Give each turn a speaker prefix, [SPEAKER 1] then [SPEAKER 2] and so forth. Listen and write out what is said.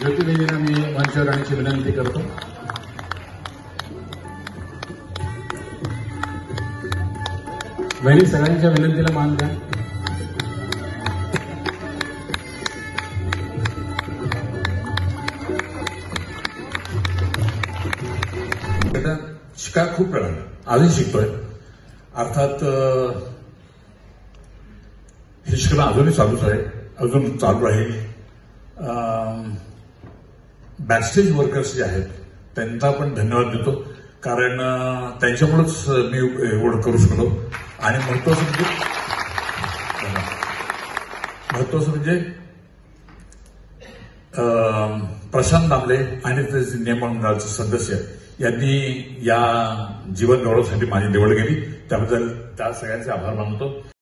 [SPEAKER 1] ज्योतिदेवींना मी मंचावर आणण्याची विनंती करतो. बहिणी सगळ्यांच्या विनंतीला मान द्या.
[SPEAKER 2] शिकाय खूप वेळा आजही शिकतोय. अर्थात हे शिकणं अजूनही चालूच आहे, अजून चालू राहील. बॅकस्टेज वर्कर्स जे आहेत त्यांना पण धन्यवाद देतो, कारण त्यांच्यामुळेच मी एवढं करू शकलो. आणि महत्वाचं म्हणजे प्रशांत दामले आणि त्याचे नियमन सदस्य यांनी या जीवन गौरवासाठी माझी निवड केली. त्याबद्दल त्या सगळ्यांचे आभार मानतो.